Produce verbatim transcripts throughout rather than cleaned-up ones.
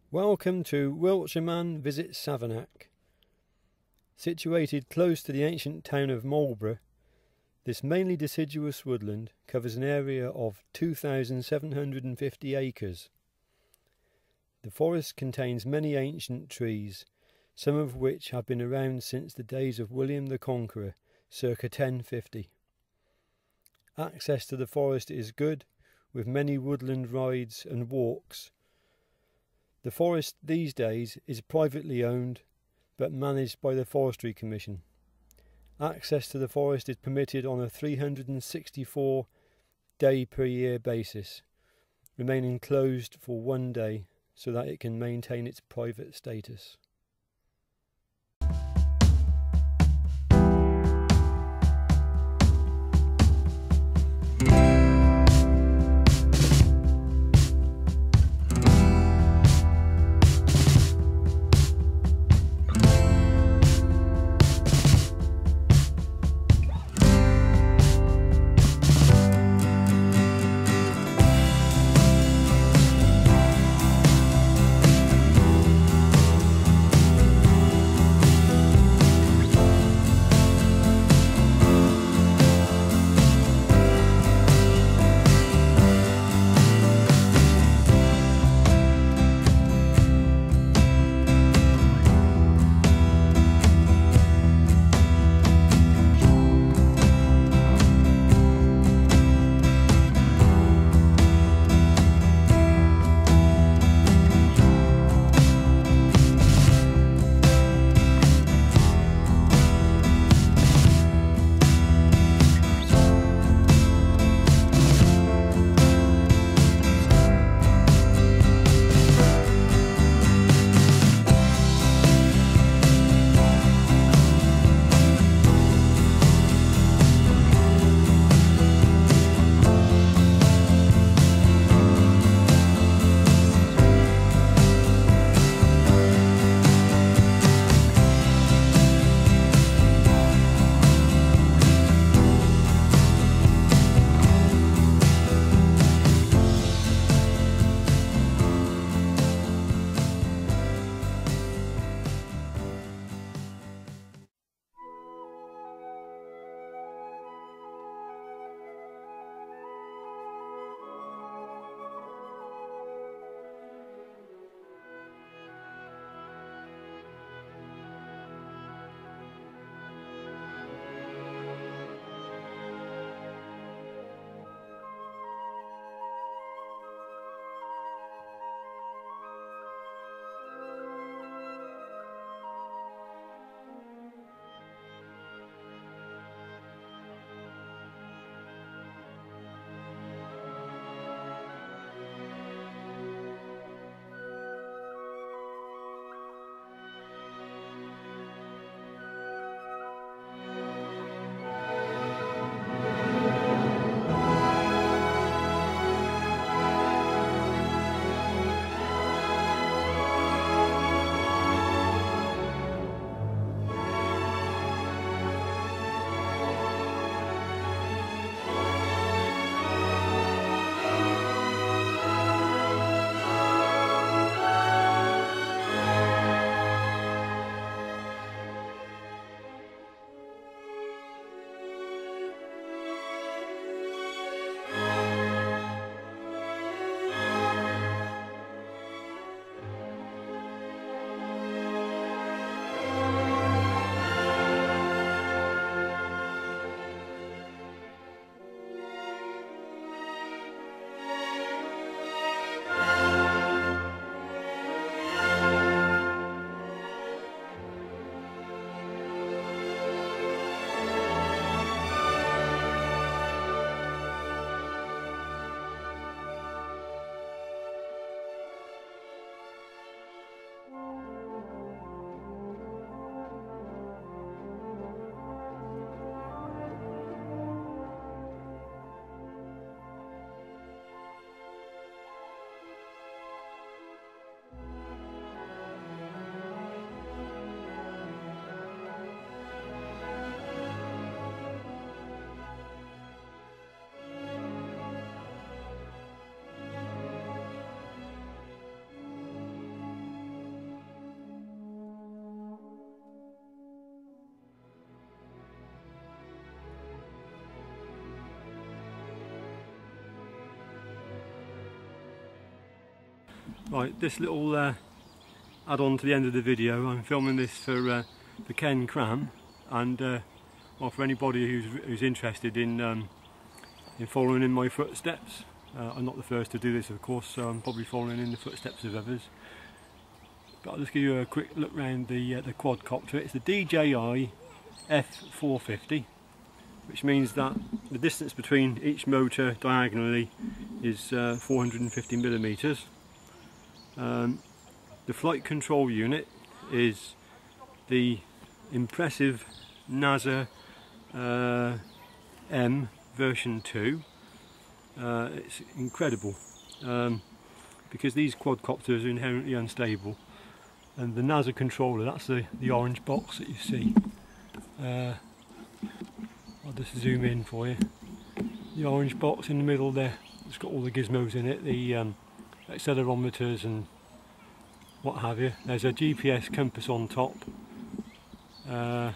Welcome to Wiltshireman Visits Savernake. Situated close to the ancient town of Marlborough, this mainly deciduous woodland covers an area of two thousand seven hundred fifty acres. The forest contains many ancient trees, some of which have been around since the days of William the Conqueror, circa ten fifty. Access to the forest is good, with many woodland rides and walks. The forest these days is privately owned, but managed by the Forestry Commission. Access to the forest is permitted on a three hundred sixty-four day per year basis, remaining closed for one day so that it can maintain its private status. Right, this little uh, add-on to the end of the video. I'm filming this for uh, for Ken Cram, and uh, well, for anybody who's who's interested in um, in following in my footsteps. Uh, I'm not the first to do this, of course, so I'm probably following in the footsteps of others. But I'll just give you a quick look around the uh, the quadcopter. It's the D J I F four fifty, which means that the distance between each motor diagonally is uh, four hundred fifty millimeters. Um, the flight control unit is the impressive NASA uh, M version two. Uh, it's incredible um, because these quadcopters are inherently unstable, and the NASA controller, that's the, the orange box that you see. Uh, I'll just zoom in for you. The orange box in the middle there, it's got all the gizmos in it, the um, accelerometers and what have you. There's a G P S compass on top. Uh,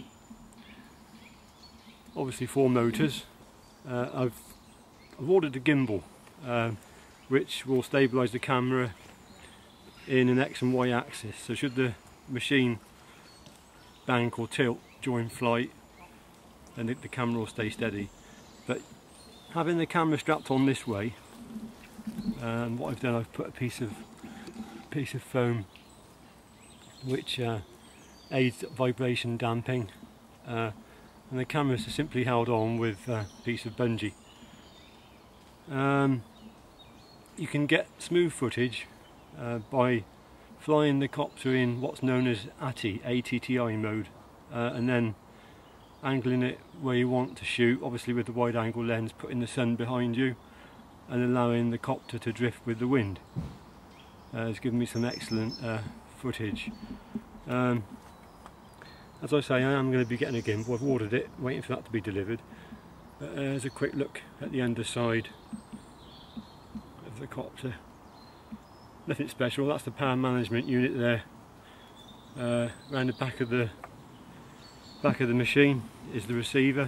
obviously four motors. Uh, I've, I've ordered a gimbal um, which will stabilise the camera in an X and Y axis, so should the machine bank or tilt during flight, then the, the camera will stay steady. But having the camera strapped on this way, um, what I've done, I've put a piece of piece of foam which uh, aids vibration damping, uh, and the camera is simply held on with a piece of bungee. Um, you can get smooth footage uh, by flying the copter in what's known as A T I, A T T I mode, uh, and then angling it where you want to shoot, obviously with the wide angle lens, putting the sun behind you and allowing the copter to drift with the wind. Uh, it's given me some excellent uh, footage. Um, as I say, I am going to be getting a gimbal. I've ordered it, waiting for that to be delivered. But uh, there's a quick look at the underside of the copter. Nothing special, that's the power management unit there. Uh, around the back of the back of the machine is the receiver.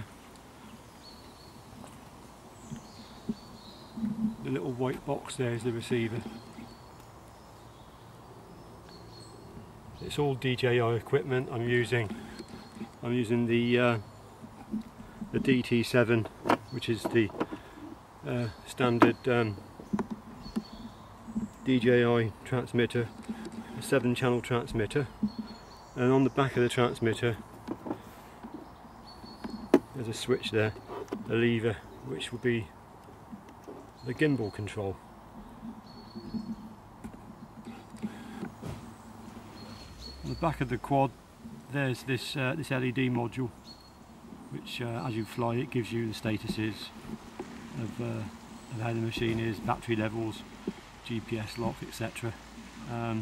The little white box there is the receiver. It's all D J I equipment. I'm using I'm using the uh, the D T seven, which is the uh, standard um, D J I transmitter, a seven channel transmitter, and on the back of the transmitter there's a switch there, a lever, which will be the gimbal control. On the back of the quad there's this uh, this L E D module, which uh, as you fly it gives you the statuses of, uh, of how the machine is, battery levels, G P S lock, et cetera. Um,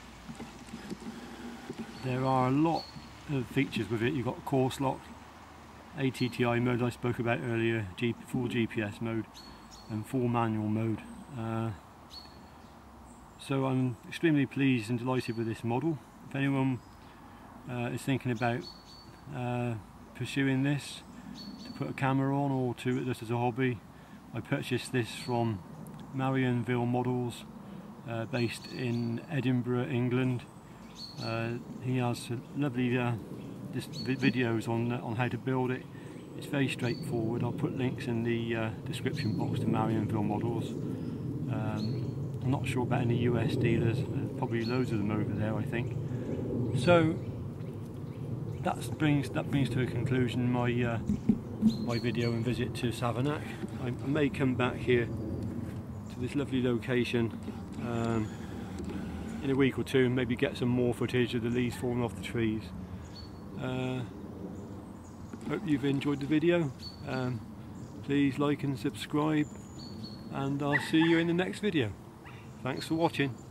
there are a lot of features with it. You've got course lock, A T T I mode I spoke about earlier, G full G P S mode, and full manual mode. Uh, so I'm extremely pleased and delighted with this model. If anyone uh, is thinking about uh, pursuing this to put a camera on or to just as a hobby, I purchased this from Marionville Models, uh, based in Edinburgh, England. Uh, he has lovely uh, videos on on how to build it. It's very straightforward. I'll put links in the uh, description box to Marionville Models. Um, I'm not sure about any U S dealers. There's probably loads of them over there, I think. So that brings that brings to a conclusion my uh, my video and visit to Savernake. I, I may come back here to this lovely location um, in a week or two and maybe get some more footage of the leaves falling off the trees. Uh, hope you've enjoyed the video. Um, please like and subscribe, and I'll see you in the next video. Thanks for watching.